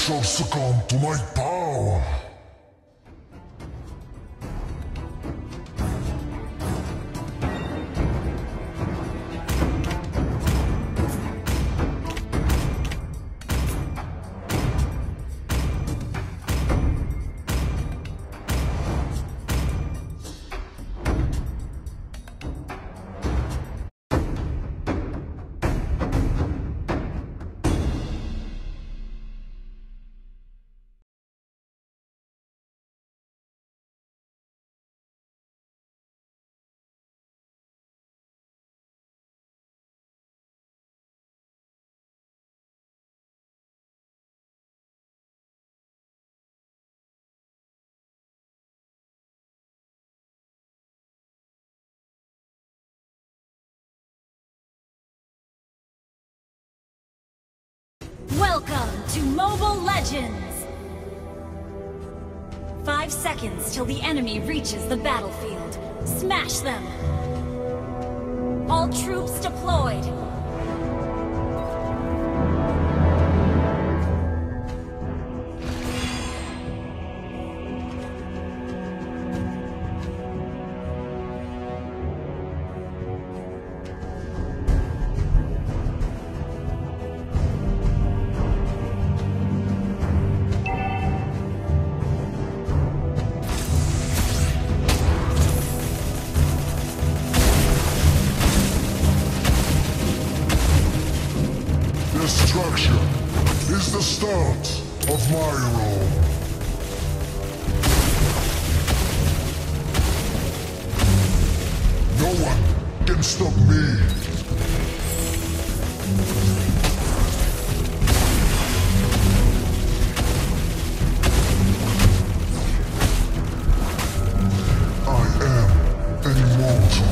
shall succumb to my power. Welcome to Mobile Legends! 5 seconds till the enemy reaches the battlefield. Smash them! All troops deployed! Destruction is the start of my role. No one can stop me. I am an immortal.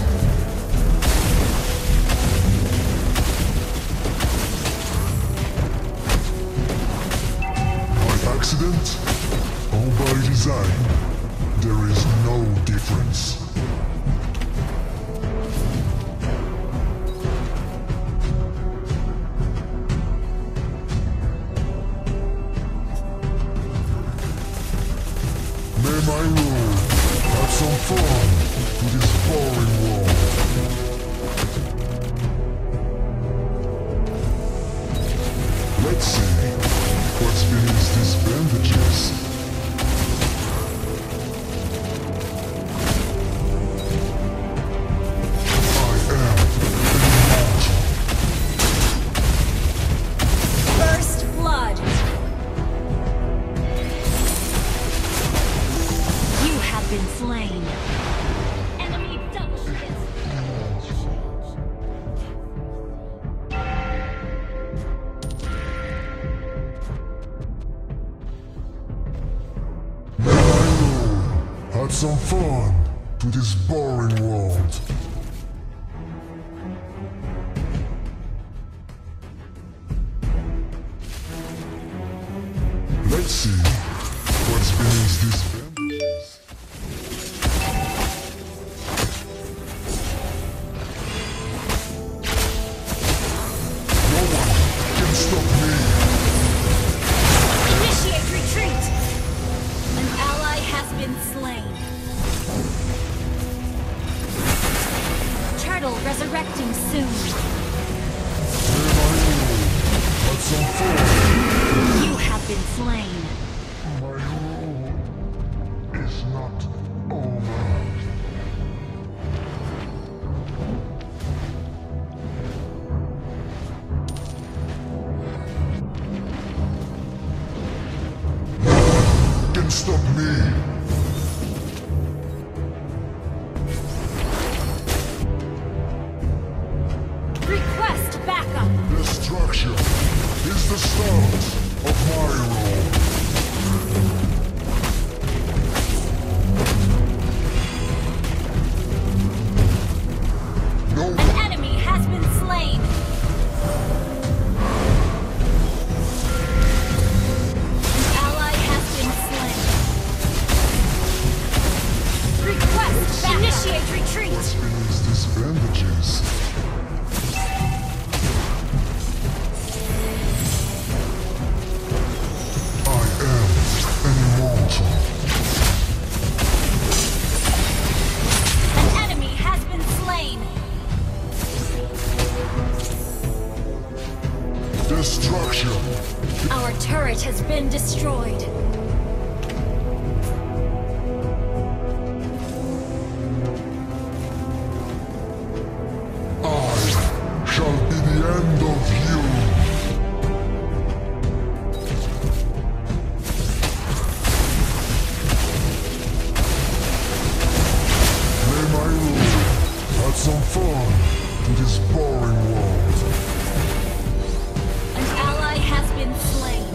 Accident or by design, there is no difference. May my rule have some fun to this boring world. Let's see what's beneath these bandages. I am an immortal. First blood! You have been slain. Enemy double hit. Have some fun to this boring world. Let's see what's beneath these bandages. No one can stop me. Initiate retreat! An ally has been slain. Turtle resurrecting soon. Have some fun. You have been slain. My rule is not over. Can stop me. Request backup. Destruction is the start of my role. No An one enemy has been slain. An ally has been slain. some fun to this boring world. An ally has been slain.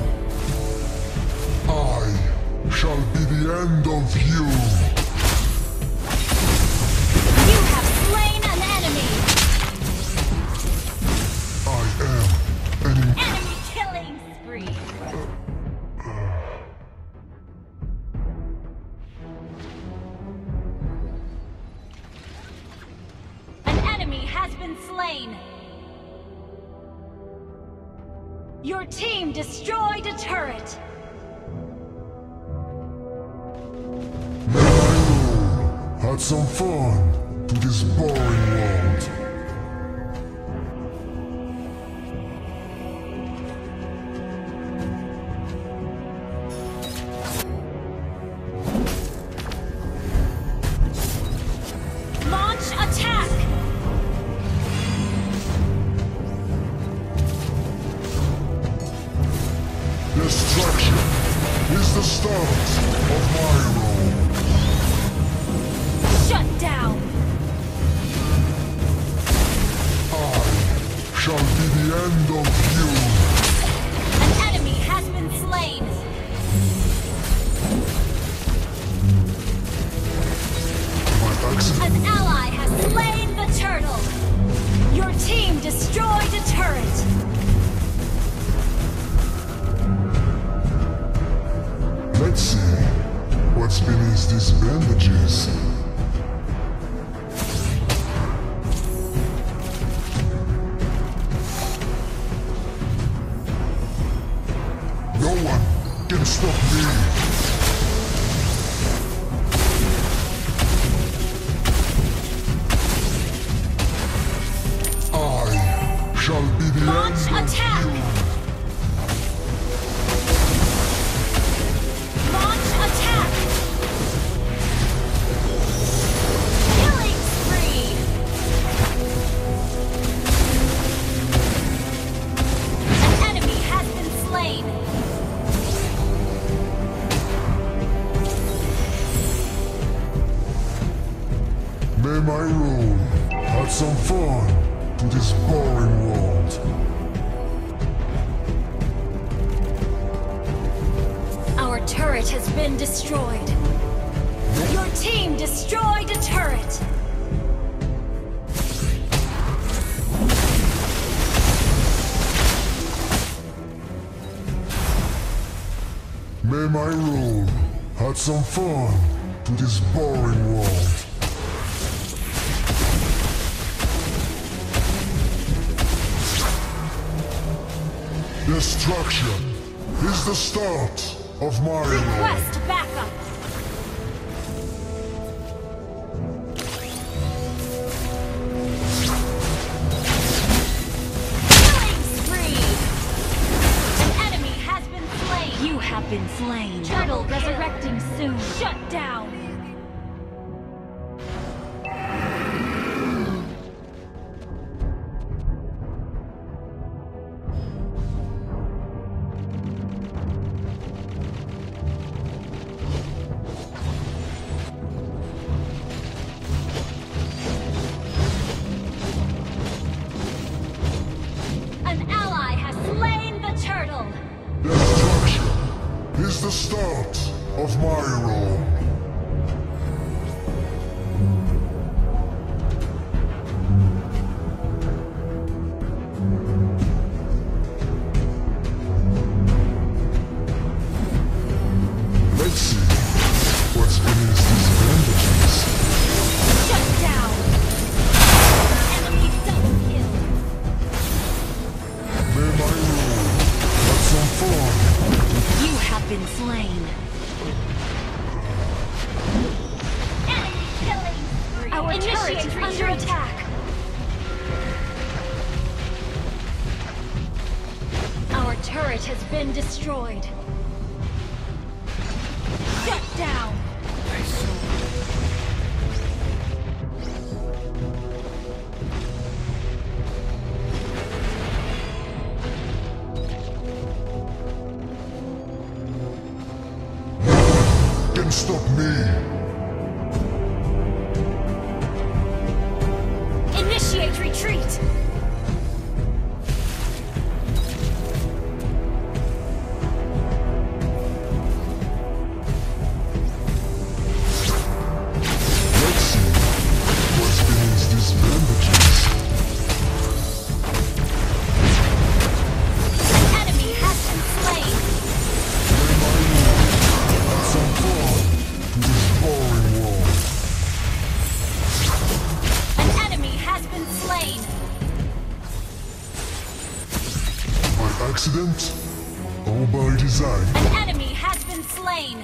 I shall be the end of you. You have slain an enemy. I am an Enemy killing spree. An enemy has been slain. Your team destroyed a turret. Had some fun to this boring world. Launch attack. Destruction is the start of my role. Shut down. I shall be the end of you. An enemy has been slain. By accident. An ally has slain the turtle. Your team destroyed a turret. Let's see what's beneath these bandages. No one can stop me. I shall be the Launch end attack. of you. Launch attack. Killing spree. An enemy has been slain. May my rule add some fun to this boring world. Our turret has been destroyed. Your team destroyed a turret. May my rule add some fun to this boring world. Destruction is the start of my rule. Request backup. Killing spree. An enemy has been slain. You have been slain. Turtle resurrecting soon. Shut down. An ally has slain the turtle. Destruction is the start of my role. Let's see what's beneath these bandages. Shut down. Enemy double kill. May my rule have some fun. You have been slain. Enemy killing spree. Our turret is under attack. Our turret has been destroyed. Shut down. Can stop me. retreat! Let's see what's beneath these bandages. An enemy has been slain! May my lord add some fun to this boring world. An enemy has been slain! By accident or by design? An enemy has been slain!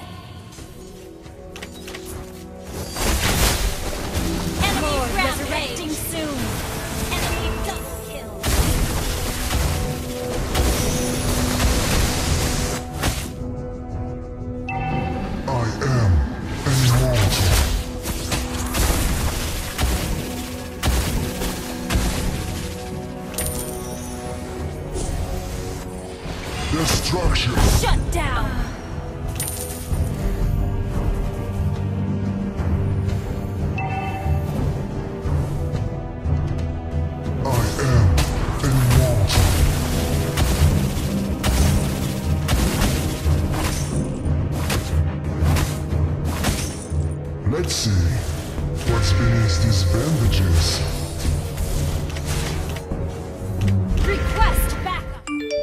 Enemy resurrecting soon! Enemy double kill! I am an immortal. Destruction! Shut down! I am an immortal. Let's see what's beneath these bandages. Request backup!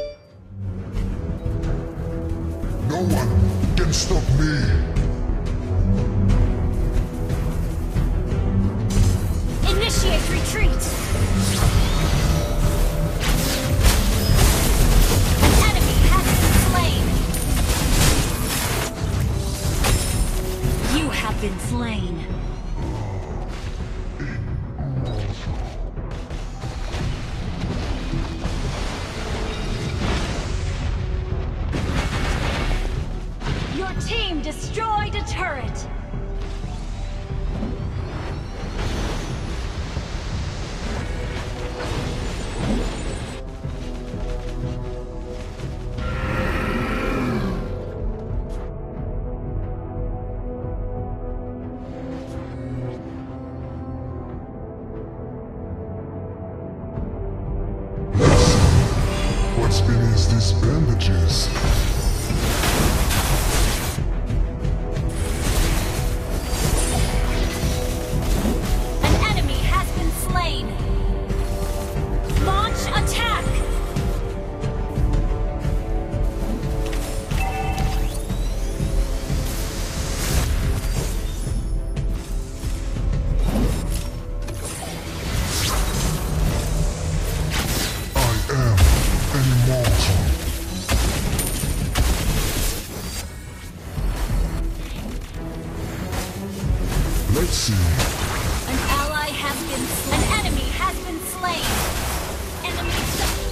No one can stop me. Initiate retreat! An enemy has been slain! You have been slain! Your team destroyed a turret! What's beneath these bandages? An enemy has been slain! Launch attack! I am an immortal. Let's see. An ally has been slain. An enemy has been slain. Enemy double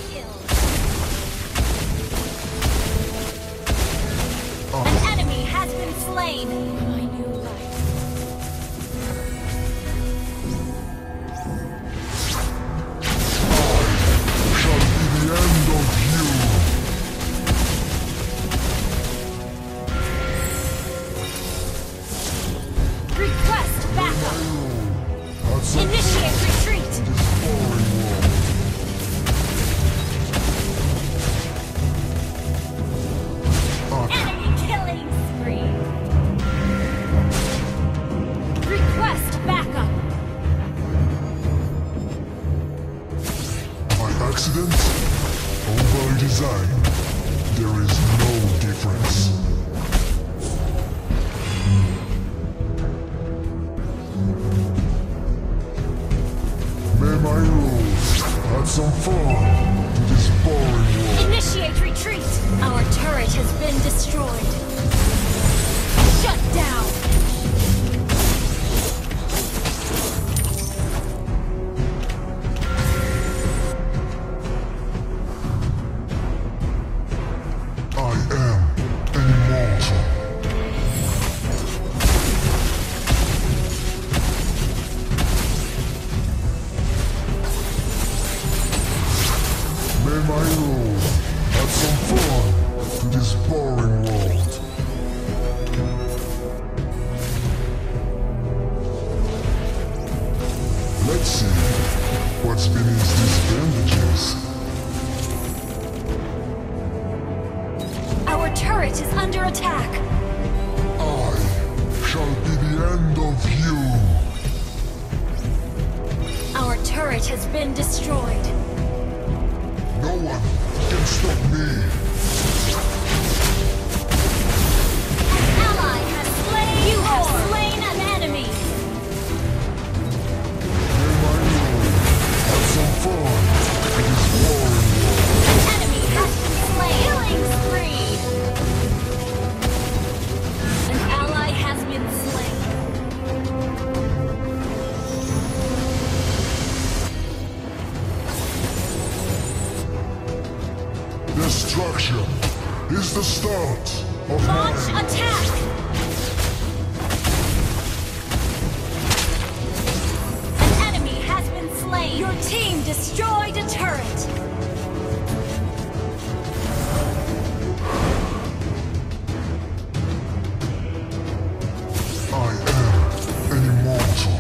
kill. An enemy has been slain. My new life. Shall be the end of you. Request backup. That's some Initiate retreat. this boring world. Enemy killing spree. Request backup. By accident or by design, there is no difference. May my rules add some fun to this boring world. Initiate retreat. Our turret has been destroyed. Shut down. I am an immortal. May my rule add some fun to this boring world. been destroyed. No one can stop me. An ally has slain. You have slain an enemy. May my lord have some fun in this boring world. An enemy has been slain. Killing spree. An ally has been slain. Destruction is the start of Launch mine. attack. An enemy has been slain. Your team destroyed a turret. I am an immortal.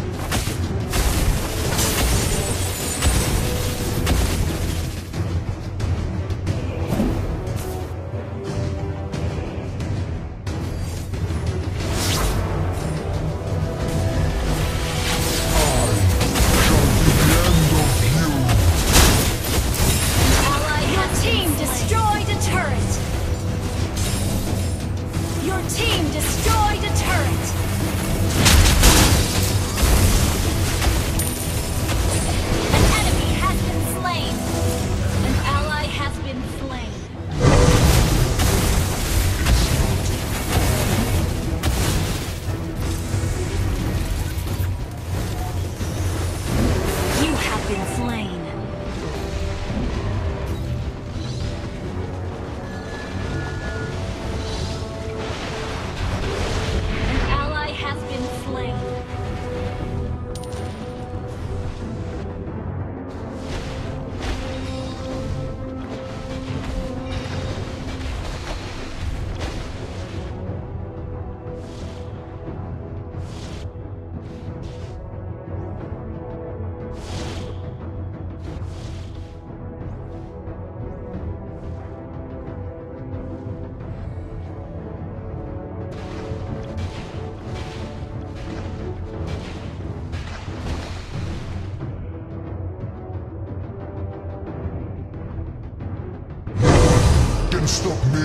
Can stop me.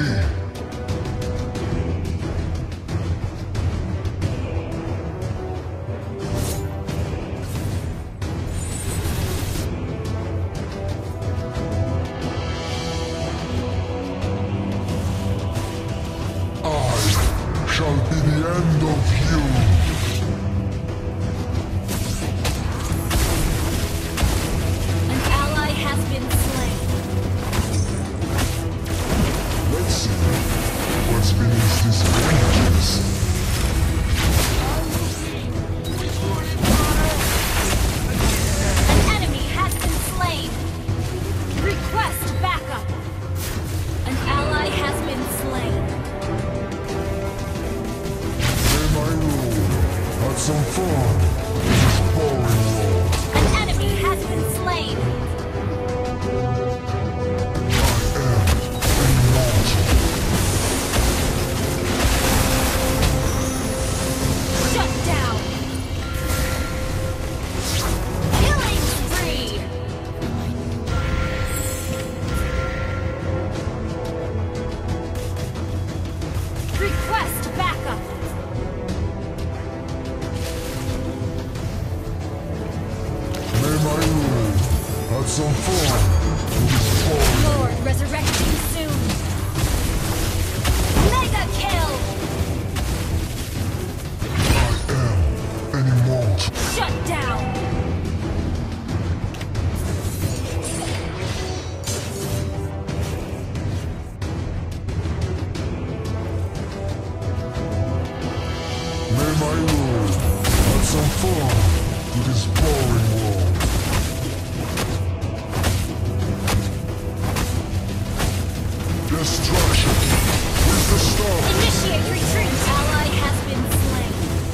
I shall be the end of you. An ally has been slain. Let's see what's beneath these bandages. An enemy has been slain. Request backup. An ally has been slain. May my lord have some fun in this boring world. An enemy has been slain. Shut down. Killing spree. Request backup. May my lord have some fun in this boring Lord resurrecting soon. Mega kill. I am an immortal. Shut down. May my lord have some fun with this boring world. Destruction is the start. Initiate retreat. Ally has been slain.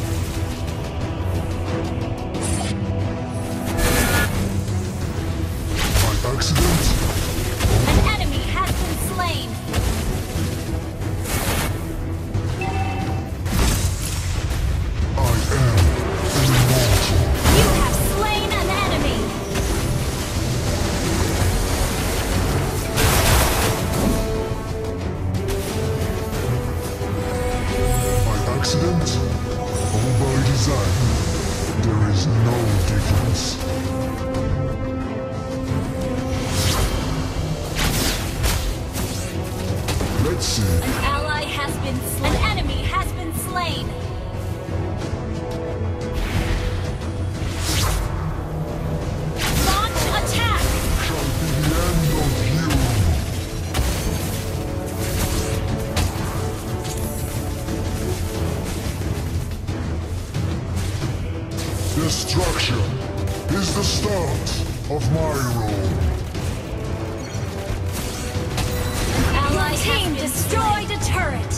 By accident? An enemy has been slain. I am an immortal. You have slain an enemy. accident or by design, there is no difference. Let's see. An ally has been slain. An enemy has been slain. Launch attack. Shall be the end of you. Destruction is the start of my role. Ally team destroyed a turret.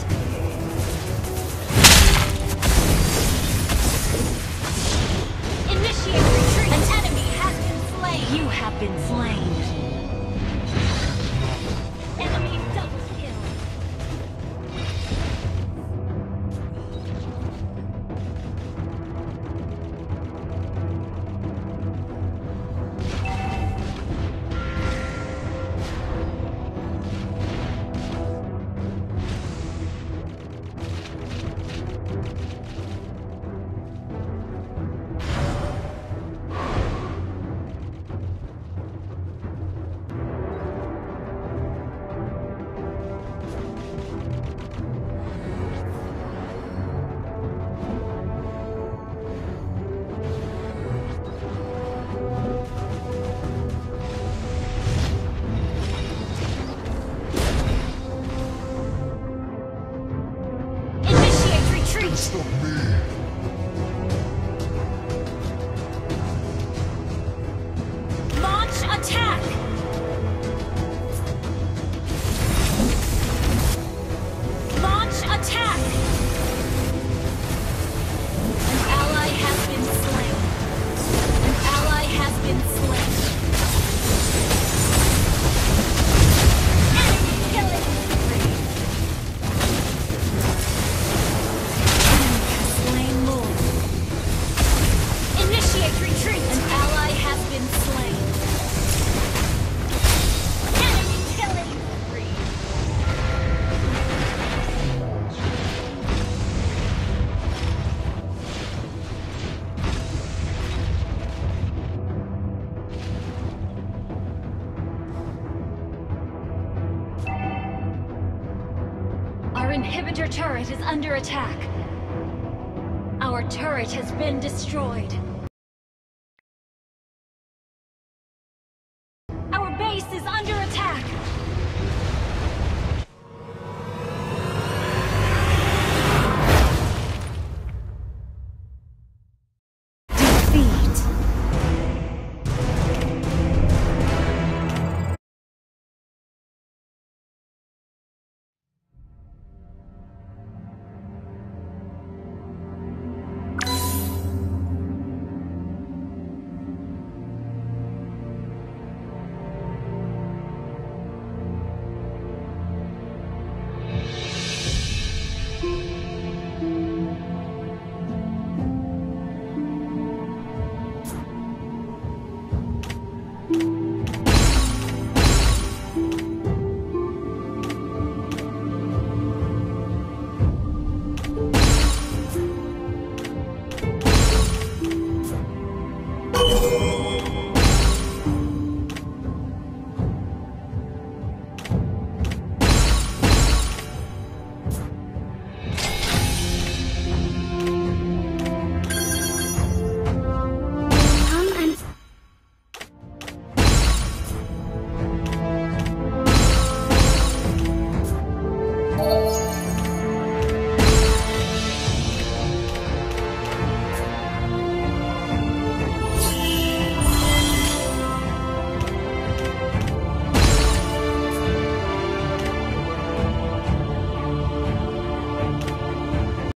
Initiate retreat. An enemy has been slain. You have been slain. Enemy double kill. Stop me. Launch attack. Launch attack. An ally has been slain. An ally has been slain. Enemy killing spree. Slain Lord. Initiate retreat. An ally has been slain. Enemy killing spree. Our inhibitor turret is under attack. Our turret has been destroyed.